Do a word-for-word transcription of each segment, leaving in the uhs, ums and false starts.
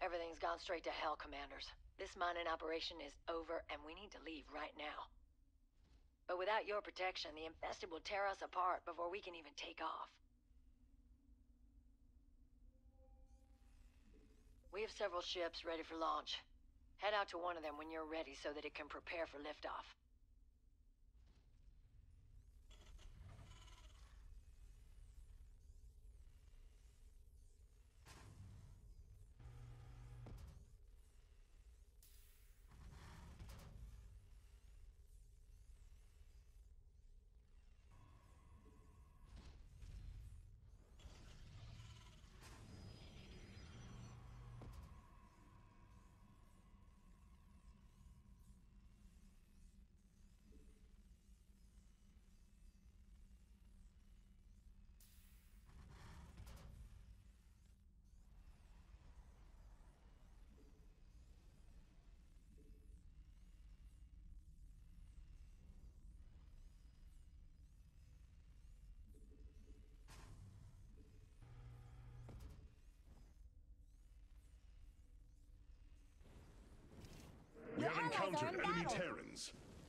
Everything's gone straight to hell, Commanders. This mining operation is over, and we need to leave right now. But without your protection, the infested will tear us apart before we can even take off. We have several ships ready for launch. Head out to one of them when you're ready so that it can prepare for liftoff. We have encountered enemy Terrans.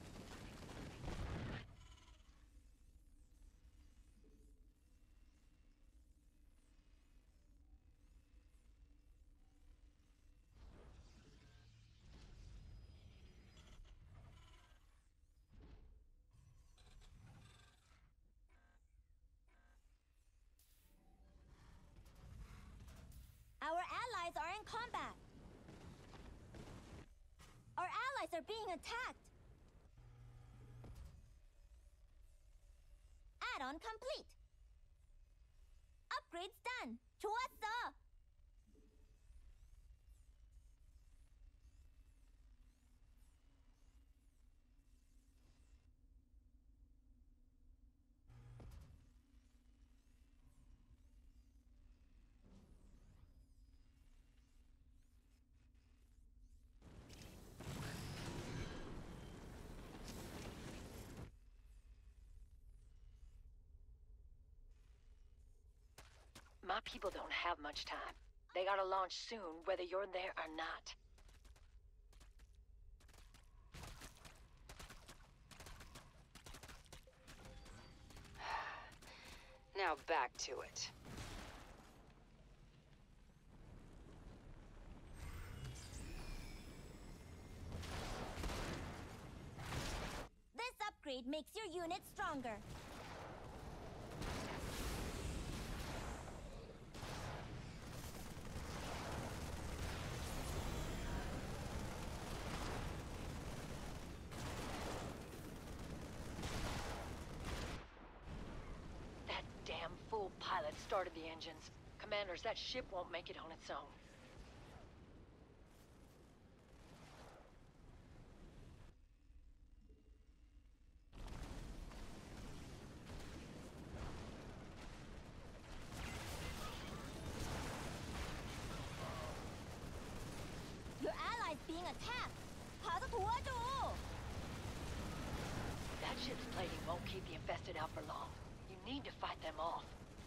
Our allies are in combat. Our allies are being attacked. Add-on complete. Upgrades done. 좋았어. My people don't have much time. They gotta launch soon, whether you're there or not. Now back to it. This upgrade makes your unit stronger. Fool pilot started the engines. Commanders, that ship won't make it on its own. Your allies being attacked. 가서 도와줘. That ship's plating won't keep the infested out for long. You need to fight them off.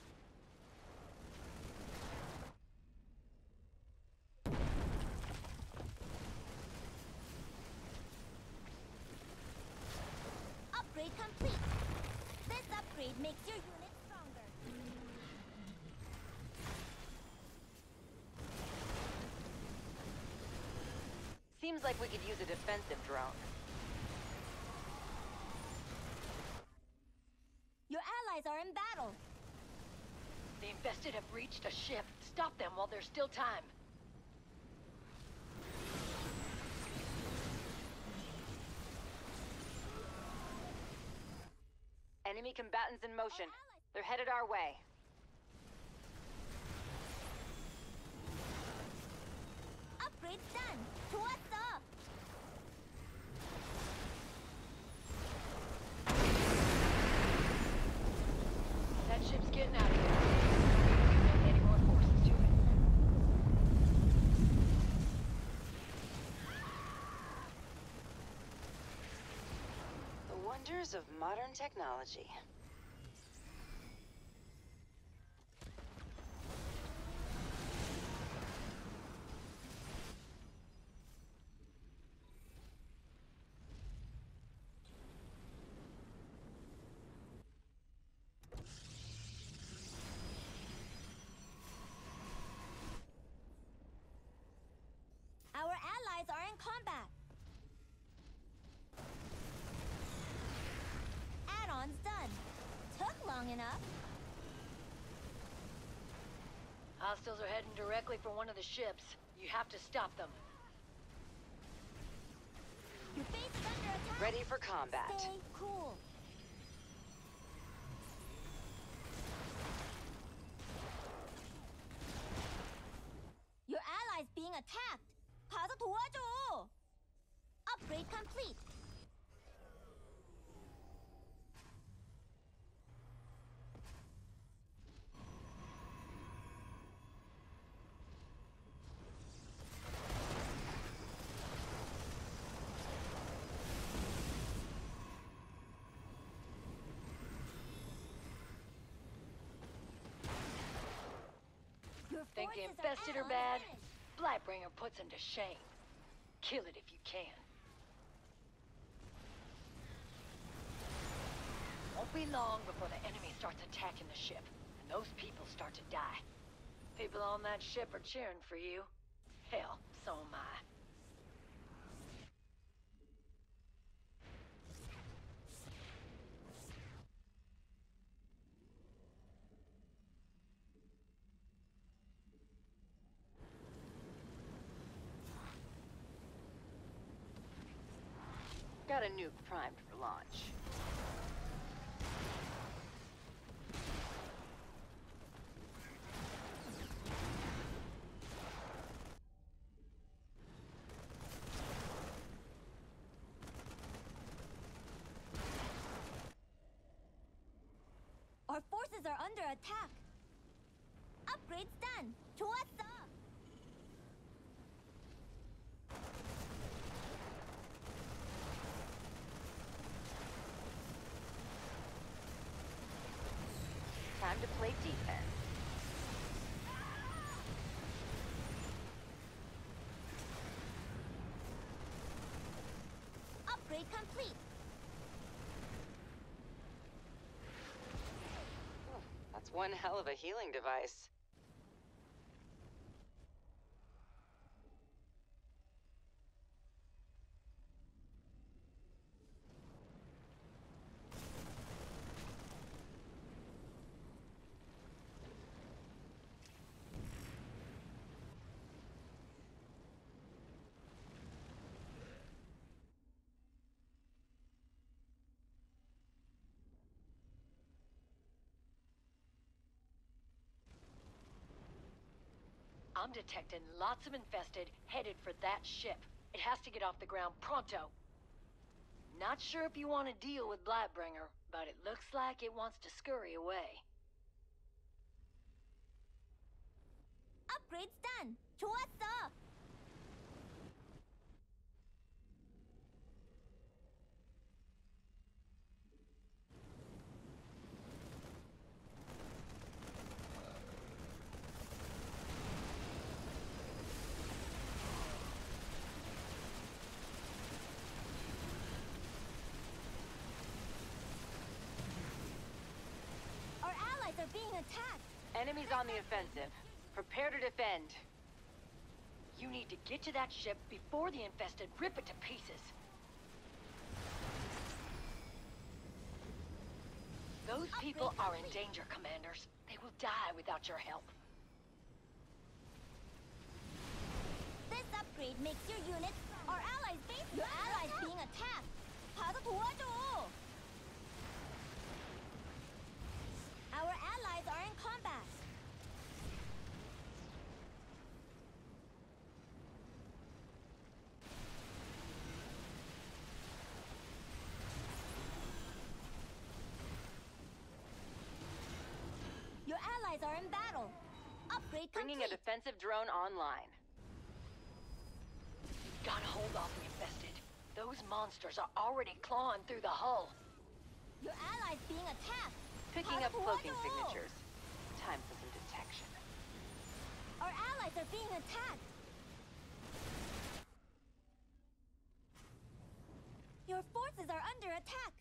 Upgrade complete. This upgrade makes your unit stronger. Seems like we could use a defensive drone. Your allies are in battle. The infested have reached a ship. Stop them while there's still time. Enemy combatants in motion. They're headed our way. Upgrades done. 좋았어. That ship's getting out of here. Don't need any more forces to it. The wonders of modern technology. long enough. Hostiles are heading directly for one of the ships. You have to stop them. Your base is under attack. Ready for combat. Stay cool. Your allies being attacked. 가서 도와줘. Upgrade complete. Your Think the forces are infested at are bad? advantage. Blightbringer puts him to shame. Kill it if you can. Won't be long before the enemy starts attacking the ship, and those people start to die. People on that ship are cheering for you. Hell, so am I. Got a nuke primed for launch. Our forces are under attack. Upgrades done. 좋았어. Time to play defense. Upgrade complete. Oh, that's one hell of a healing device. I'm detecting lots of infested headed for that ship. It has to get off the ground pronto. Not sure if you want to deal with Blightbringer, but it looks like it wants to scurry away. Upgrades done. 좋았어. Our allies are being attacked. Enemies on the offensive. Prepare to defend. You need to get to that ship before the infested rip it to pieces. Those people are in danger, Commanders. They will die without your help. This upgrade makes your units, our allies' base, your allies being attacked. 가서 도와줘. Our allies are in combat. Your allies are in battle. Upgrade Bringing a complete. defensive drone online. Gotta hold off the infested. Those monsters are already clawing through the hull. Your allies being attacked. Picking 가서 up cloaking 도와줘. signatures. Time for some detection. Our allies are being attacked. Your forces are under attack.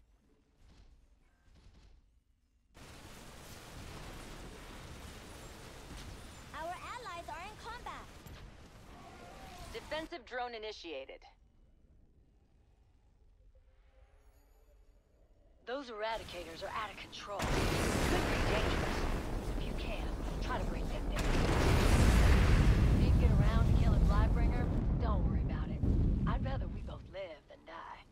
Our allies are in combat. Defensive drone initiated. Those Those eradicators are out of control. Could be dangerous. If you can, try to bring them down. If you get around to killing Blightbringer, don't worry about it. I'd rather we both live than die.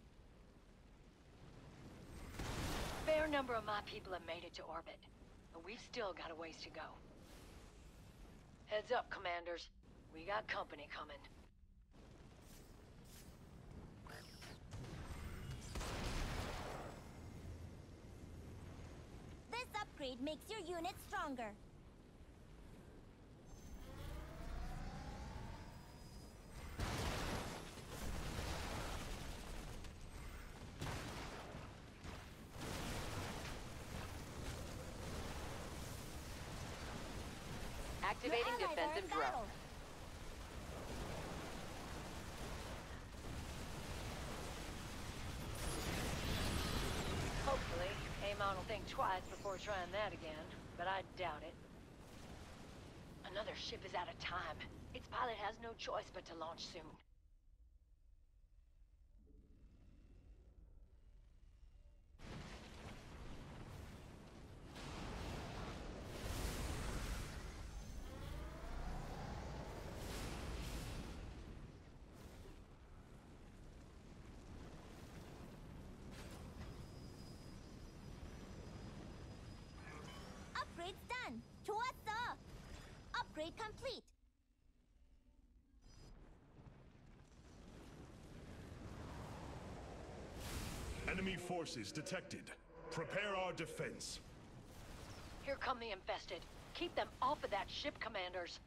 A fair number of my people have made it to orbit, but we've still got a ways to go. Heads up, Commanders. We got company coming. This upgrade makes your unit stronger. Activating Your allies are defensive in drone. battle. Hopefully, Amon will think twice before trying that again, but I doubt it. Another ship is out of time. Its pilot has no choice but to launch soon. Upgrade's done. 좋았어. Upgrade complete. Enemy forces detected. Prepare our defense. Here come the infested. Keep them off of that ship, Commanders.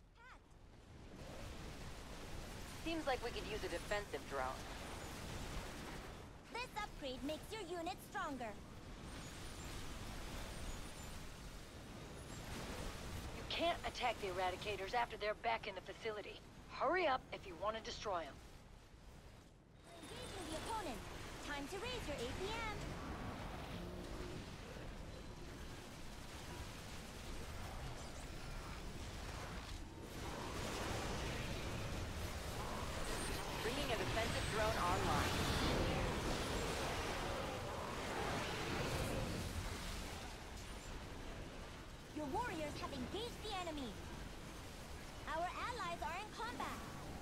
Seems like we could use a defensive drone. This upgrade makes your unit stronger. You can't attack the Eradicators after they're back in the facility. Hurry up if you want to destroy them. Engaging the opponent. Time to raise your A P M. Bringing a defensive drone online. Your warriors have engaged the enemy. Our allies are in combat.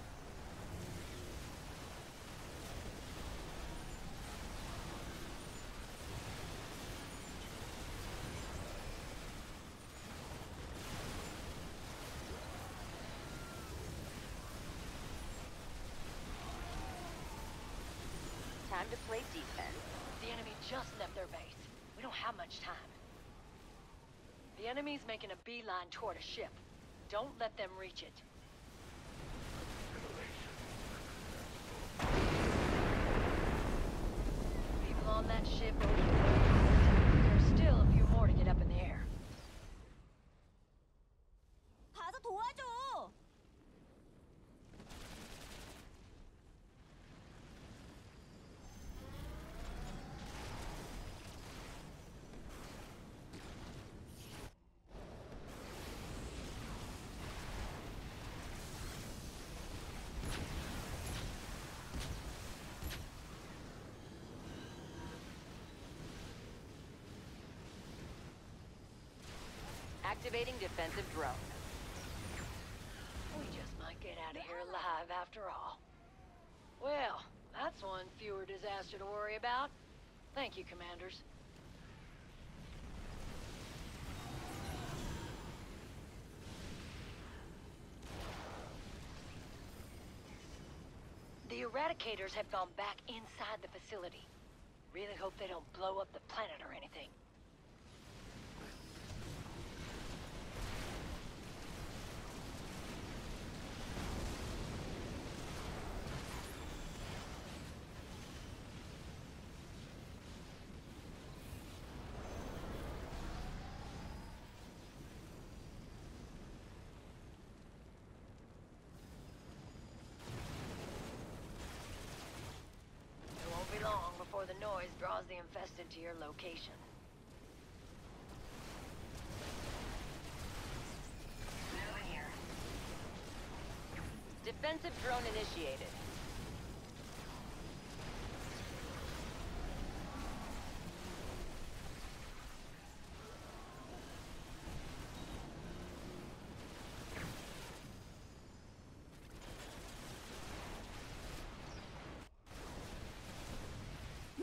Time to play defense. The enemy just left their base. We don't have much time. The enemy's making a beeline toward a ship. Don't let them reach it. People on that ship are weak. There's still a few more to get up in the air. 가서 도와줘. Activating defensive drone. We just might get out of here alive after all. Well, that's one fewer disaster to worry about. Thank you, Commanders. The Eradicators have gone back inside the facility. Really hope they don't blow up the planet or anything. It won't be long before the noise draws the infested to your location. Moving here. Defensive drone initiated.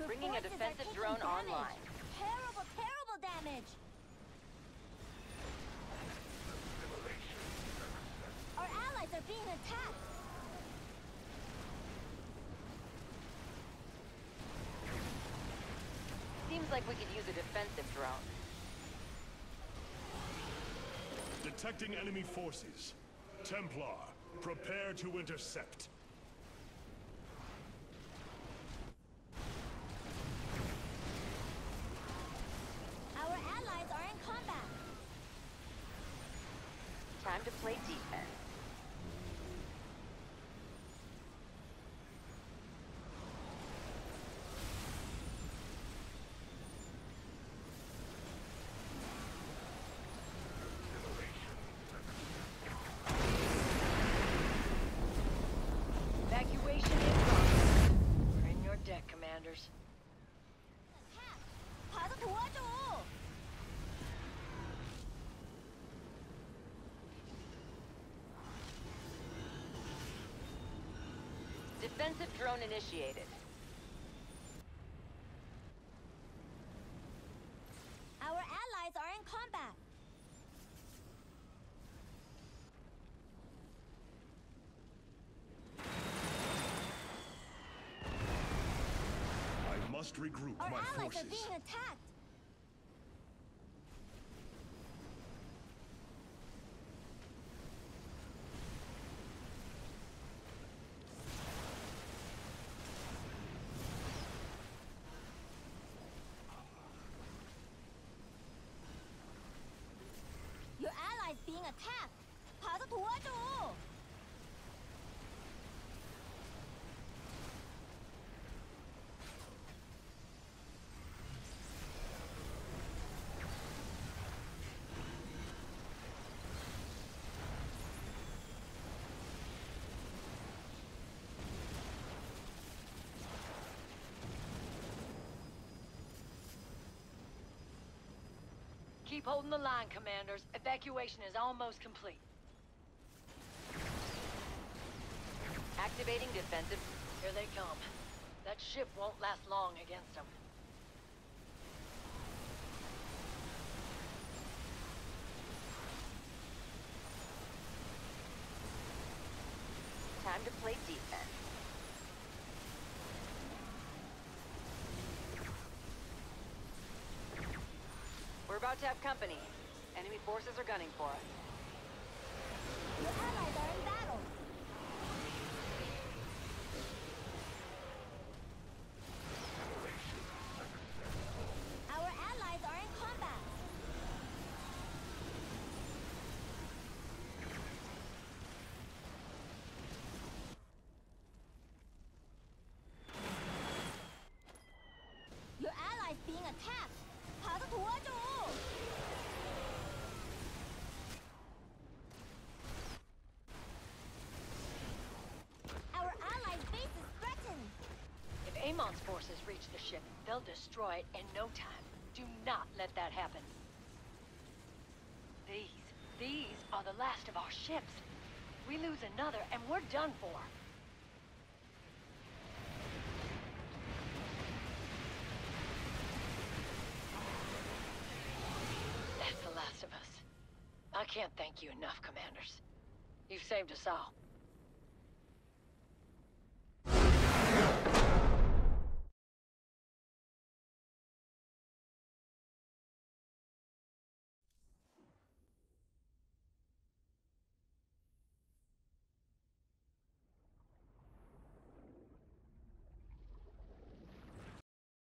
Your Bringing a forces are defensive taking drone damage. online. Terrible, terrible damage. Our allies are being attacked. Seems like we could use a defensive drone. Detecting enemy forces. Templar, prepare to intercept. Our allies are in combat. Time to play defense. Evacuation in progress. We're in your deck, commanders. Attack. 가서 도와줘. Defensive drone initiated. Our allies are in combat. I must regroup Our my allies forces. are being attacked. Your allies being attacked. 가서 도와줘. Keep holding the line, commanders. Evacuation is almost complete. Activating defensive. Here they come. That ship won't last long against them. Time to play defense. We're about to have company. Enemy forces are gunning for us. Your allies are in battle. Our allies are in combat. Your allies being attacked. 가서 도와줘. Our allies' base is threatened. If Amon's forces reach the ship, they'll destroy it in no time. Do not let that happen. These, these are the last of our ships. We lose another and we're done for. That's the last of us. I can't thank you enough, commanders. You've saved us all.